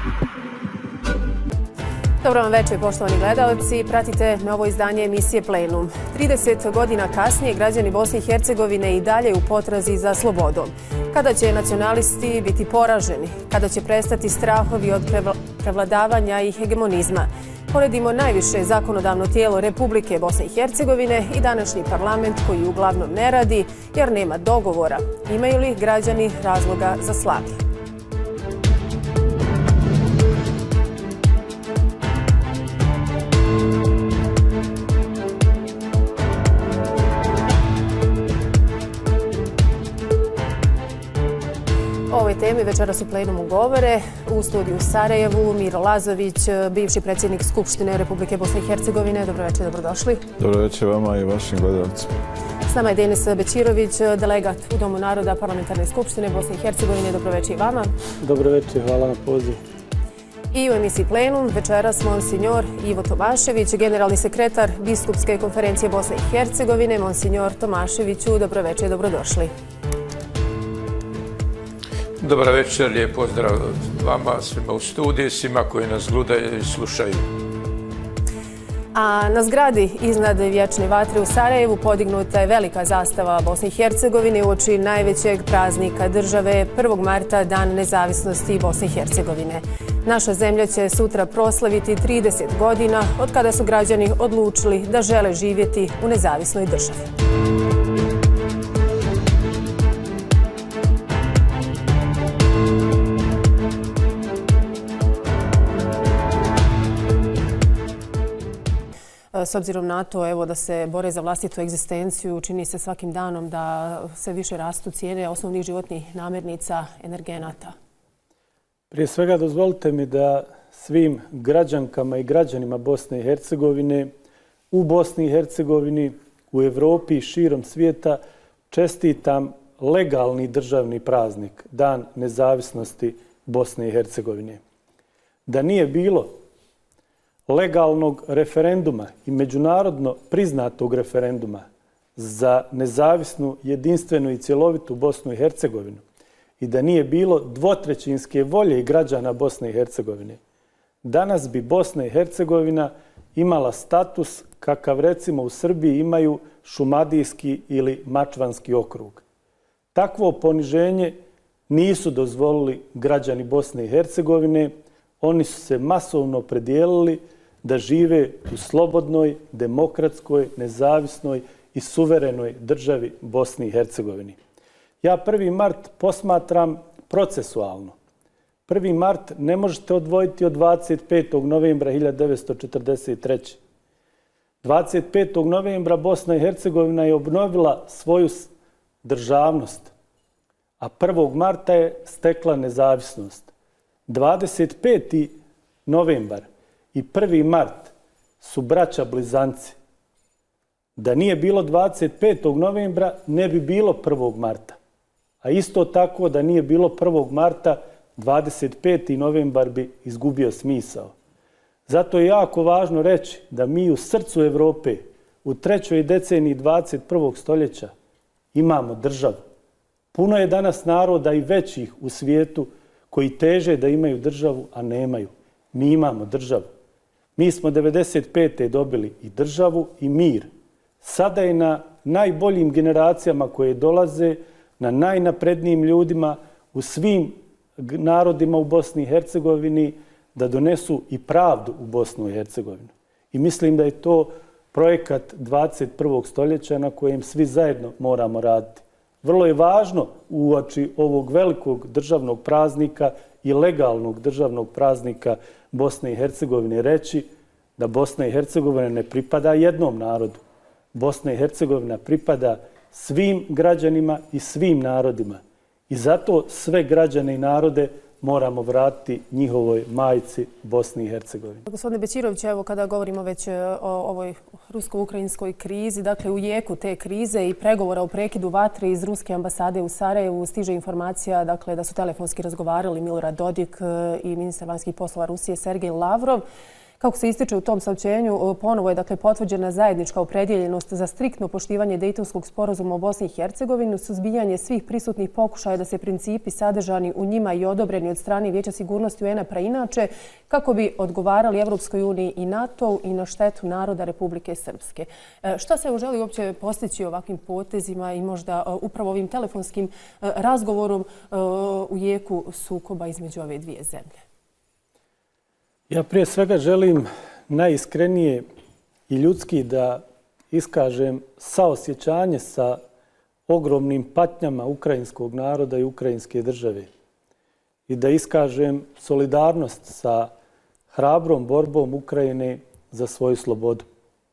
Dobro vam večer, poštovani gledalci. Pratite novo izdanje emisije Plenum. 30 godina kasnije građani Bosne i Hercegovine i dalje u potrazi za slobodom. Kada će nacionalisti biti poraženi? Kada će prestati strahovi od prevladavanja i hegemonizma? Poredimo najviše zakonodavno tijelo Republike Bosne i Hercegovine i današnji parlament koji uglavnom ne radi jer nema dogovora. Imaju li građani razloga za slavlje? O ovoj temi večeras u plenumu govore u studiju u Sarajevu Miro Lazović, bivši predsjednik Skupštine Republike Bosne i Hercegovine. Dobro večer, dobrodošli. Dobro večer vama i vašim gledalcima. S nama je Denis Bećirović, delegat u Domu naroda Parlamentarne skupštine Bosne i Hercegovine. Dobro večer i vama. Dobro večer, hvala na pozivu. I u emisiji Plenum večeras monsignor Ivo Tomašević, generalni sekretar Biskupske konferencije Bosne i Hercegovine. Monsignor Tomaševiću, dobro večer, dobrodošli. Dobar večer, lijep pozdrav vama, svima u studiju, svima koji nas gledaju i slušaju. A na zgradi iznad Vječne vatre u Sarajevu podignuta je velika zastava Bosne i Hercegovine uoči najvećeg praznika države 1. marta, Dan nezavisnosti Bosne i Hercegovine. Naša zemlja će sutra proslaviti 30 godina od kada su građani odlučili da žele živjeti u nezavisnoj državi. S obzirom na to da se bore za vlastitu egzistenciju, čini se svakim danom da sve više rastu cijene osnovnih životnih namirnica, energenata. Prije svega dozvolite mi da svim građankama i građanima Bosne i Hercegovine, u Bosni i Hercegovini, u Europi i širom svijeta čestitam legalni državni praznik, Dan nezavisnosti Bosne i Hercegovine. Da nije bilo legalnog referenduma i međunarodno priznatog referenduma za nezavisnu, jedinstvenu i cjelovitu Bosnu i Hercegovinu i da nije bilo dvotrećinske volje građana Bosne i Hercegovine, danas bi Bosna i Hercegovina imala status kakav recimo u Srbiji imaju Šumadijski ili Mačvanski okrug. Takvo poniženje nisu dozvolili građani Bosne i Hercegovine. Oni su se masovno opredijelili da žive u slobodnoj, demokratskoj, nezavisnoj i suverenoj državi Bosni i Hercegovini. Ja 1. mart posmatram procesualno. 1. mart ne možete odvojiti od 25. novembra 1943. 25. novembra Bosna i Hercegovina je obnovila svoju državnost, a 1. marta je stekla nezavisnost. 25. novembar i 1. mart su braća blizanci. Da nije bilo 25. novembra, ne bi bilo 1. marta. A isto tako da nije bilo 1. marta, 25. novembar bi izgubio smisao. Zato je jako važno reći da mi u srcu Europe, u 3. deceniji 21. stoljeća, imamo državu. Puno je danas naroda i većih u svijetu koji teže da imaju državu, a nemaju. Mi imamo državu. Mi smo 1995. dobili i državu i mir. Sada je na najboljim generacijama koje dolaze, na najnaprednijim ljudima u svim narodima u Bosni i Hercegovini da donesu i pravdu u Bosnu i Hercegovinu. I mislim da je to projekat 21. stoljeća na kojem svi zajedno moramo raditi. Vrlo je važno uoči ovog velikog državnog praznika i legalnog državnog praznika Bosne i Hercegovine reći da Bosna i Hercegovina ne pripada jednom narodu. Bosna i Hercegovina pripada svim građanima i svim narodima. I zato sve građane i narode moramo vratiti njihovoj majci Bosni i Hercegovini. Gospodine Bećirović, evo kada govorimo već o ovoj rusko-ukrajinskoj krizi, dakle u jeku te krize i pregovora o prekidu vatre iz ruske ambasade u Sarajevu stiže informacija dakle, da su telefonski razgovarali Milorad Dodik i ministar vanjskih poslova Rusije Sergej Lavrov. Kako se ističe u tom saopćenju, ponovo je potvrđena zajednička opredjeljenost za striktno poštivanje Dejtonskog sporazuma u Bosni i Hercegovini, suzbijanje svih prisutnih pokušaja da se principi sadržani u njima i odobreni od strane Vijeća sigurnosti UN-a preinače, kako bi odgovarali Evropskoj uniji i NATO i na štetu naroda Republike Srpske. Šta se želi uopće postići ovakvim potezima i možda upravo ovim telefonskim razgovorom u jeku sukoba između ove dvije zemlje? Ja prije svega želim najiskrenije i ljudski da iskažem saosjećanje sa ogromnim patnjama ukrajinskog naroda i ukrajinske države i da iskažem solidarnost sa hrabrom borbom Ukrajine za svoju slobodu.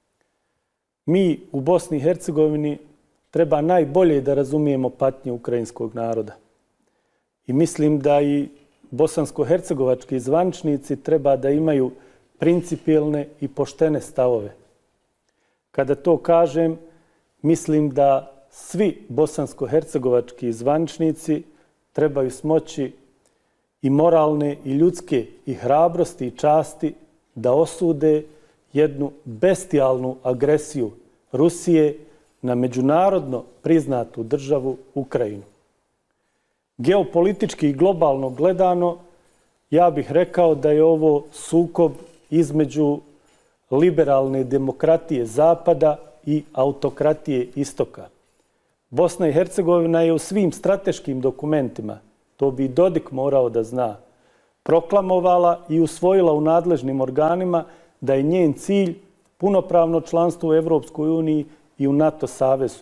Mi u Bosni i Hercegovini treba najbolje da razumijemo patnje ukrajinskog naroda. I mislim da i bosansko-hercegovački zvaničnici treba da imaju principijelne i poštene stavove. Kada to kažem, mislim da svi bosansko-hercegovački zvaničnici trebaju smoći i moralne i ljudske i hrabrosti i časti da osude jednu bestijalnu agresiju Rusije na međunarodno priznatu državu Ukrajinu. Geopolitički i globalno gledano, ja bih rekao da je ovo sukob između liberalne demokratije Zapada i autokratije Istoka. Bosna i Hercegovina je u svim strateškim dokumentima, to bi Dodik morao da zna, proklamovala i usvojila u nadležnim organima da je njen cilj punopravno članstvo u Evropskoj uniji i u NATO savezu.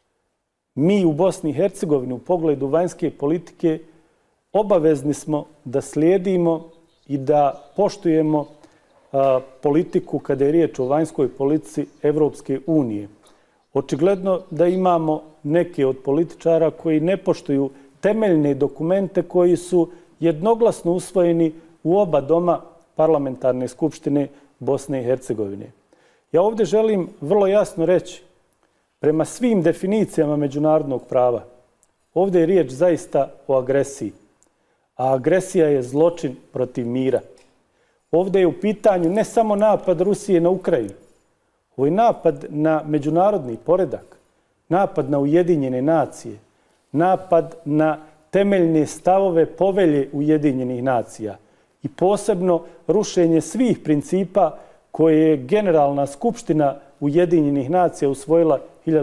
Mi u Bosni i Hercegovini u pogledu vanjske politike obavezni smo da slijedimo i da poštujemo politiku kada je riječ o vanjskoj politici Evropske unije. Očigledno da imamo neke od političara koji ne poštuju temeljne dokumente koji su jednoglasno usvojeni u oba doma parlamentarne skupštine Bosne i Hercegovine. Ja ovdje želim vrlo jasno reći, prema svim definicijama međunarodnog prava, ovdje je riječ zaista o agresiji. A agresija je zločin protiv mira. Ovdje je u pitanju ne samo napad Rusije na Ukrajinu. Ovo je napad na međunarodni poredak, napad na Ujedinjene nacije, napad na temeljne stavove povelje Ujedinjenih nacija i posebno rušenje svih principa koje je Generalna skupština Ujedinjenih nacija usvojila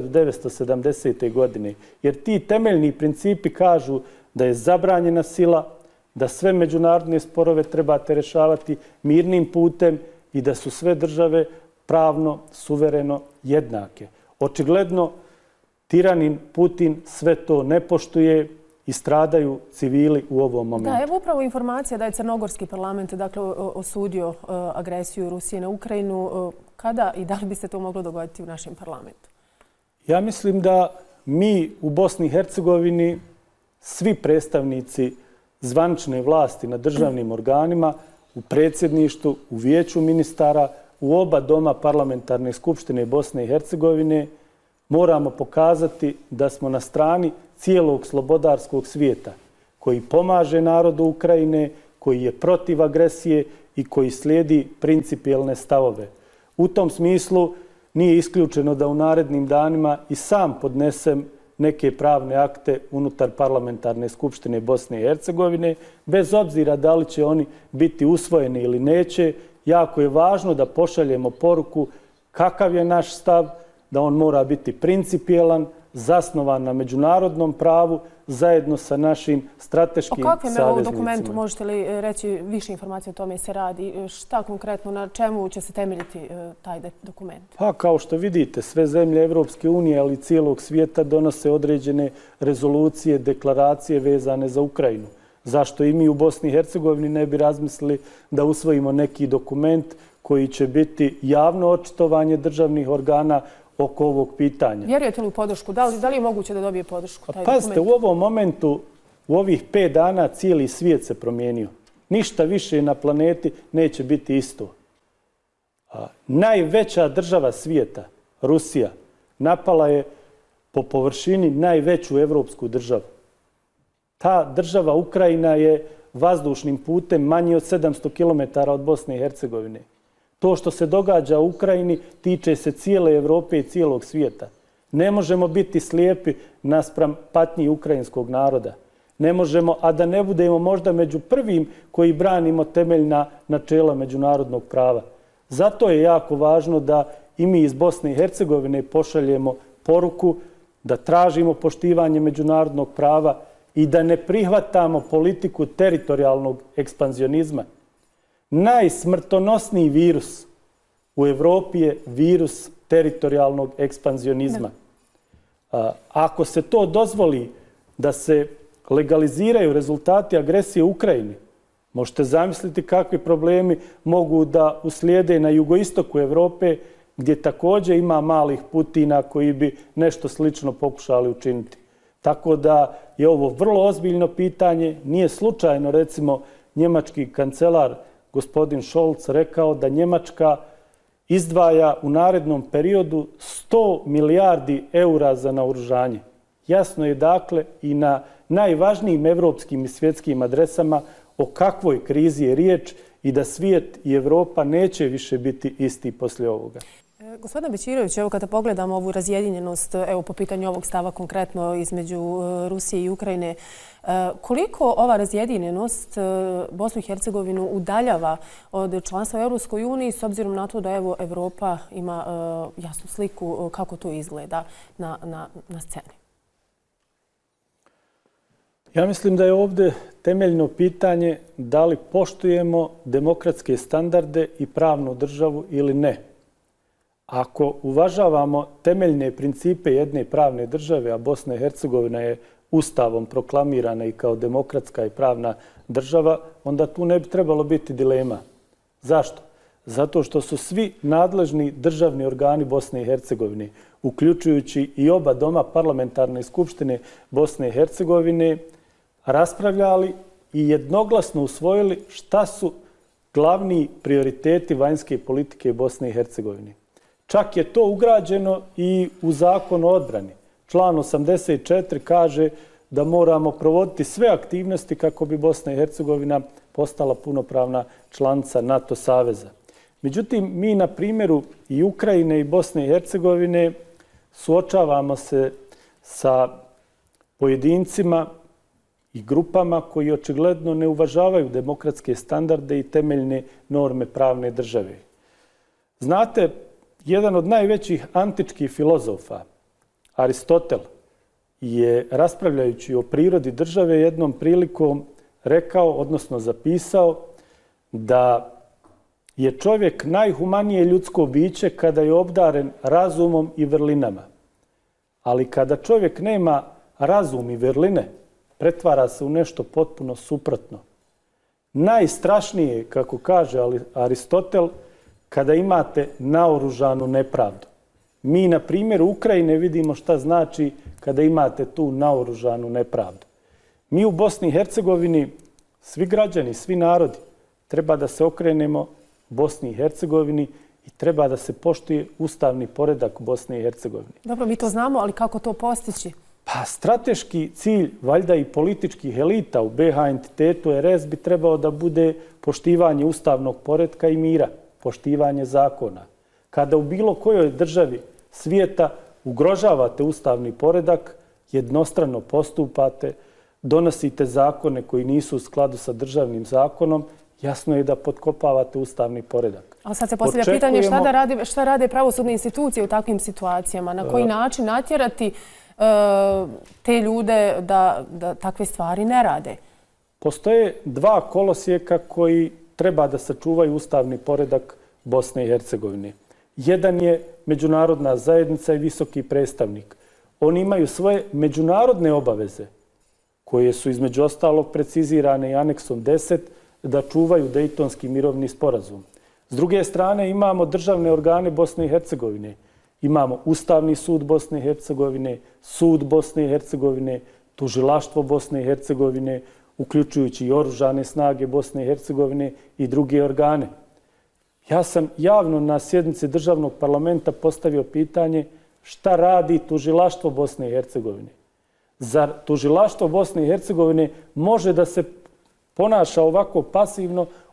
1970. godine. Jer ti temeljni principi kažu da je zabranjena sila, da sve međunarodne sporove trebate rješavati mirnim putem i da su sve države pravno, suvereno jednake. Očigledno, tiranin Putin sve to ne poštuje i stradaju civili u ovom momentu. Da, evo upravo informacija da je Crnogorski parlament osudio agresiju Rusije na Ukrajinu. Kada i da li bi se to moglo dogoditi u našem parlamentu? Ja mislim da mi u Bosni i Hercegovini, svi predstavnici zvanične vlasti na državnim organima, u predsjedništvu, u vijeću ministara, u oba doma parlamentarne skupštine Bosne i Hercegovine, moramo pokazati da smo na strani cijelog slobodarskog svijeta koji pomaže narodu Ukrajine, koji je protiv agresije i koji slijedi principijelne stavove. U tom smislu nije isključeno da u narednim danima i sam podnesem neke pravne akte unutar parlamentarne skupštine Bosne i Hercegovine, bez obzira da li će oni biti usvojeni ili neće. Jako je važno da pošaljemo poruku kakav je naš stav, da on mora biti principijelan, zasnovan na međunarodnom pravu, zajedno sa našim strateškim saveznicima. O kakvom dokumentu možete li reći više informacije o tome se radi? Šta konkretno, na čemu će se temeljiti taj dokument? Pa kao što vidite, sve zemlje Evropske unije, ali i cijelog svijeta donose određene rezolucije, deklaracije vezane za Ukrajinu. Zašto i mi u Bosni i Hercegovini ne bi razmislili da usvojimo neki dokument koji će biti javno očitovanje državnih organa oko ovog pitanja. Vjerujete li u podršku? Da li je moguće da dobije podršku taj dokument? Pazite, u ovom momentu, u ovih 5 dana cijeli svijet se promijenio. Ništa više na planeti neće biti isto. Najveća država svijeta, Rusija, napala je po površini najveću evropsku državu. Ta država Ukrajina je vazdušnim putem manji od 700 km od Bosne i Hercegovine. To što se događa u Ukrajini tiče se cijele Evrope i cijelog svijeta. Ne možemo biti slijepi naspram patnji ukrajinskog naroda. Ne možemo, a da ne budemo možda među prvim koji branimo temeljna načela međunarodnog prava. Zato je jako važno da i mi iz Bosne i Hercegovine pošaljemo poruku da tražimo poštivanje međunarodnog prava i da ne prihvatamo politiku teritorijalnog ekspanzionizma. Najsmrtonosniji virus u Evropi je virus teritorijalnog ekspanzionizma. Ako se to dozvoli da se legaliziraju rezultati agresije u Ukrajini, možete zamisliti kakvi problemi mogu da uslijede na jugoistoku Evrope, gdje također ima malih Putina koji bi nešto slično pokušali učiniti. Tako da je ovo vrlo ozbiljno pitanje. Nije slučajno, recimo, njemački kancelar gospodin Scholz rekao da Njemačka izdvaja u narednom periodu 100 milijardi eura za naoružanje. Jasno je dakle i na najvažnijim evropskim i svjetskim adresama o kakvoj krizi je riječ i da svijet i Evropa neće više biti isti poslije ovoga. Gospodine Bećirović, evo kada pogledamo ovu razjedinjenost, evo po pitanju ovog stava konkretno između Rusije i Ukrajine, koliko ova razjedinjenost Bosnu i Hercegovinu udaljava od članstva u Europskoj uniji s obzirom na to da evo Evropa ima jasnu sliku kako to izgleda na sceni? Ja mislim da je ovdje temeljno pitanje da li poštujemo demokratske standarde i pravnu državu ili ne. Ako uvažavamo temeljne principe jedne pravne države, a Bosna i Hercegovina je Ustavom proklamirana i kao demokratska i pravna država, onda tu ne bi trebalo biti dilema. Zašto? Zato što su svi nadležni državni organi Bosne i Hercegovine, uključujući i oba doma parlamentarne skupštine Bosne i Hercegovine, raspravljali i jednoglasno usvojili šta su glavni prioriteti vanjske politike Bosne i Hercegovine. Čak je to ugrađeno i u Zakon o odbrani. Član 84 kaže da moramo provoditi sve aktivnosti kako bi Bosna i Hercegovina postala punopravna članica NATO saveza. Međutim, mi na primjeru i Ukrajine i Bosne i Hercegovine suočavamo se sa pojedincima i grupama koji očigledno ne uvažavaju demokratske standarde i temeljne norme pravne države. Znate, jedan od najvećih antičkih filozofa, Aristotel, je raspravljajući o prirodi države jednom prilikom rekao, odnosno zapisao, da je čovjek najhumanije ljudsko biće kada je obdaren razumom i vrlinama. Ali kada čovjek nema razum i vrline, pretvara se u nešto potpuno suprotno. Najstrašnije, kako kaže Aristotel, kada imate naoružanu nepravdu. Mi na primjeru Ukrajine vidimo šta znači kada imate tu naoružanu nepravdu. Mi u Bosni i Hercegovini, svi građani, svi narodi, treba da se okrenemo Bosni i Hercegovini i treba da se poštuje ustavni poredak Bosne i Hercegovine. Dobro, mi to znamo, ali kako to postići? Pa strateški cilj, valjda i političkih elita u BiH entitetu RS bi trebao da bude poštivanje ustavnog poretka i mira, poštivanje zakona. Kada u bilo kojoj državi svijeta ugrožavate ustavni poredak, jednostrano postupate, donosite zakone koji nisu u skladu sa državnim zakonom, jasno je da potkopavate ustavni poredak. Ali sad se postavlja pitanje šta rade pravosudne institucije u takvim situacijama, na koji način natjerati te ljude da takve stvari ne rade. Postoje dva kolosijeka koji treba da sačuvaju ustavni poredak Bosne i Hercegovine. Jedan je međunarodna zajednica i visoki predstavnik. Oni imaju svoje međunarodne obaveze, koje su između ostalog precizirane i aneksom 10, da čuvaju Dejtonski mirovni sporazum. S druge strane imamo državne organe Bosne i Hercegovine. Imamo Ustavni sud Bosne i Hercegovine, Sud Bosne i Hercegovine, Tužilaštvo Bosne i Hercegovine, uključujući i Oružane snage Bosne i Hercegovine i druge organe. Ja sam javno na sjednici državnog parlamenta postavio pitanje šta radi Tužilaštvo Bosne i Hercegovine. Zar Tužilaštvo Bosne i Hercegovine može da se ponaša ovako pasivno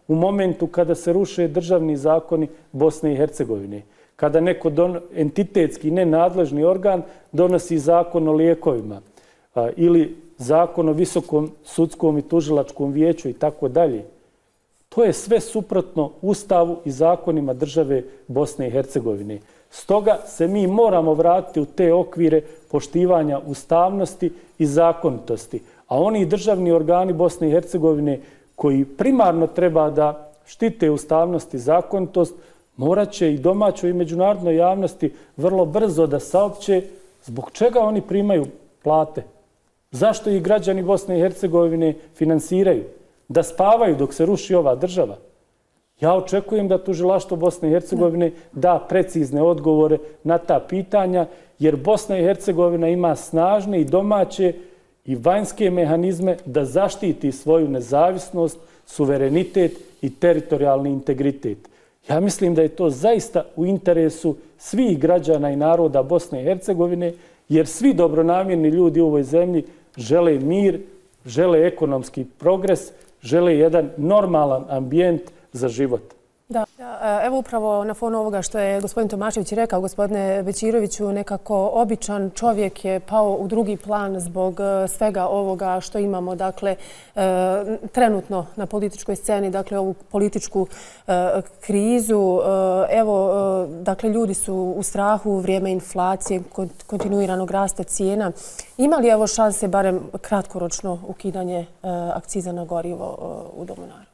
u momentu kada se ruše državni zakoni Bosne i Hercegovine, kada neko entitetski nenadležni organ donosi zakon o lijekovima ili zakon o visokom sudskom i tužilačkom vijeću i tako dalje. To je sve suprotno Ustavu i zakonima države Bosne i Hercegovine. Stoga se mi moramo vratiti u te okvire poštivanja ustavnosti i zakonitosti. A oni državni organi Bosne i Hercegovine koji primarno treba da štite ustavnost i zakonitost, morat će i domaćoj i međunarodnoj javnosti vrlo brzo da saopće zbog čega oni primaju plate. Zašto ih građani Bosne i Hercegovine finansiraju? Da spavaju dok se ruši ova država. Ja očekujem da tužilaštvo Bosne i Hercegovine da precizne odgovore na ta pitanja, jer Bosna i Hercegovina ima snažne i domaće i vanjske mehanizme da zaštiti svoju nezavisnost, suverenitet i teritorijalni integritet. Ja mislim da je to zaista u interesu svih građana i naroda Bosne i Hercegovine, jer svi dobronamjerni ljudi u ovoj zemlji žele mir, žele ekonomski progres, žele jedan normalan ambijent za život. Da, evo upravo na fonu ovoga što je gospodin Tomašević rekao, gospodine Bećiroviću, nekako običan čovjek je pao u drugi plan zbog svega ovoga što imamo, dakle, trenutno na političkoj sceni, dakle, ovu političku krizu. Evo, dakle, ljudi su u strahu u vrijeme inflacije, kontinuiranog rasta cijena. Ima li evo šanse, barem kratkoročno, ukidanje akciza na gorivo u Domu naroda?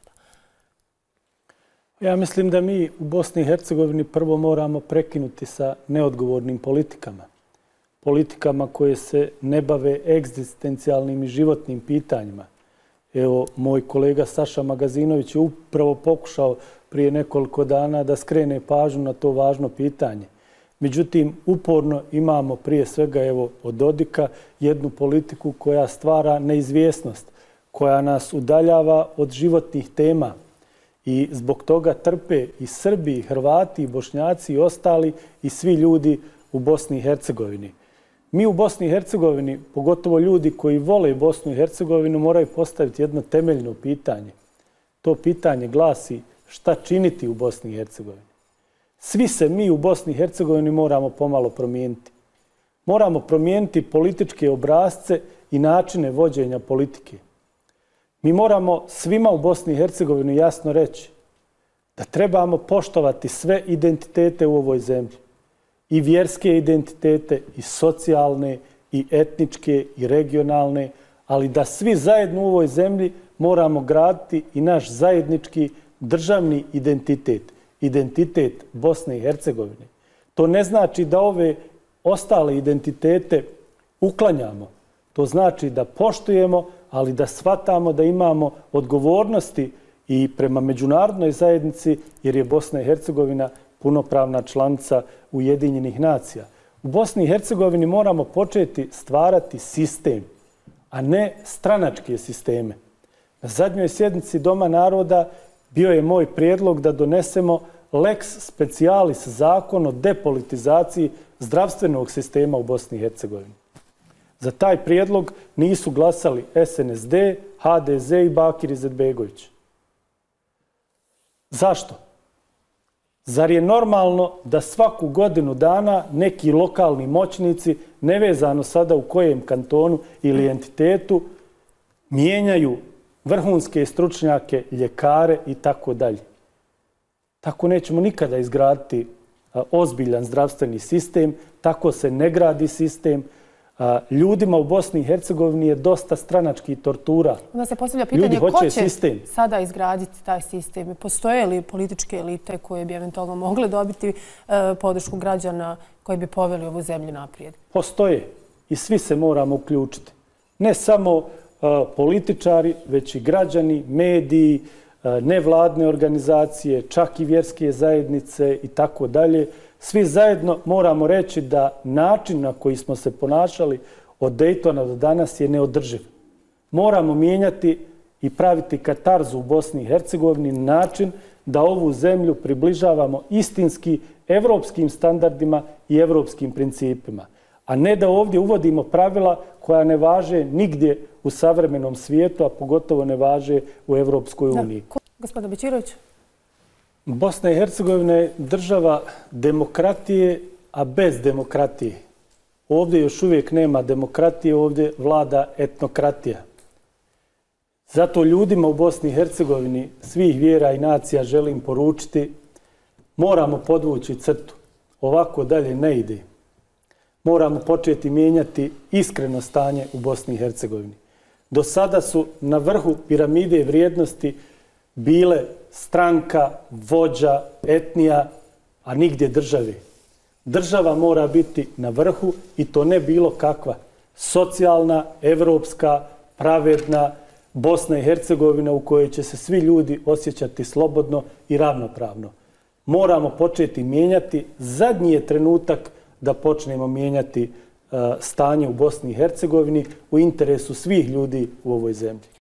Ja mislim da mi u Bosni i Hercegovini prvo moramo prekinuti sa neodgovornim politikama. Politikama koje se ne bave egzistencijalnim i životnim pitanjima. Evo, moj kolega Saša Magazinović je upravo pokušao prije nekoliko dana da skrene pažnju na to važno pitanje. Međutim, uporno imamo prije svega evo, od Dodika jednu politiku koja stvara neizvjesnost, koja nas udaljava od životnih tema. I zbog toga trpe i Srbi, i Hrvati, i Bošnjaci, i ostali, i svi ljudi u Bosni i Hercegovini. Mi u Bosni i Hercegovini, pogotovo ljudi koji vole Bosnu i Hercegovinu, moraju postaviti jedno temeljno pitanje. To pitanje glasi šta činiti u Bosni i Hercegovini. Svi se mi u Bosni i Hercegovini moramo pomalo promijeniti. Moramo promijeniti političke obrasce i načine vođenja politike. Mi moramo svima u Bosni i Hercegovini jasno reći da trebamo poštovati sve identitete u ovoj zemlji. I vjerske identitete, i socijalne, i etničke, i regionalne, ali da svi zajedno u ovoj zemlji moramo graditi i naš zajednički državni identitet. Identitet Bosne i Hercegovine. To ne znači da ove ostale identitete uklanjamo. To znači da poštujemo, ali da shvatamo da imamo odgovornosti i prema međunarodnoj zajednici, jer je Bosna i Hercegovina punopravna članica Ujedinjenih nacija. U Bosni i Hercegovini moramo početi stvarati sistem, a ne stranačke sisteme. Na zadnjoj sjednici Doma naroda bio je moj prijedlog da donesemo lex specialis, zakon o depolitizaciji zdravstvenog sistema u Bosni i Hercegovini. Za taj prijedlog nisu glasali SNSD, HDZ i Bakir Izetbegović. Zašto? Zar je normalno da svaku godinu dana neki lokalni moćnici, nevezano sada u kojem kantonu ili entitetu, mijenjaju vrhunske stručnjake, ljekare i tako dalje? Tako nećemo nikada izgraditi ozbiljan zdravstveni sistem, tako se ne gradi sistem. Ljudima u Bosni i Hercegovini je dosta stranačkih tortura. Onda se postavlja pitanje ko će sada izgraditi taj sistem. Postoje li političke elite koje bi eventualno mogle dobiti podršku građana koji bi poveli ovu zemlju naprijed? Postoje i svi se moramo uključiti. Ne samo političari, već i građani, mediji, nevladne organizacije, čak i vjerske zajednice i tako dalje. Svi zajedno moramo reći da način na koji smo se ponašali od Dejtona do danas je neodrživ. Moramo mijenjati i praviti katarzu u Bosni i Hercegovini na način da ovu zemlju približavamo istinski evropskim standardima i evropskim principima. A ne da ovdje uvodimo pravila koja ne važe nigdje u savremenom svijetu, a pogotovo ne važe u Evropskoj uniji. Gospodin Bečirović. Bosna i Hercegovina je država demokratije, a bez demokratije. Ovdje još uvijek nema demokratije, ovdje vlada etnokratija. Zato ljudima u Bosni i Hercegovini svih vjera i nacija želim poručiti, moramo podvući crtu. Ovako dalje ne ide. Moramo početi mijenjati iskreno stanje u Bosni i Hercegovini. Do sada su na vrhu piramide vrijednosti bile stranka, vođa, etnija, a nigdje države. Država mora biti na vrhu i to ne bilo kakva. Socijalna, evropska, pravedna Bosna i Hercegovina u kojoj će se svi ljudi osjećati slobodno i ravnopravno. Moramo početi mijenjati. Zadnji je trenutak da počnemo mijenjati stanje u Bosni i Hercegovini u interesu svih ljudi u ovoj zemlji.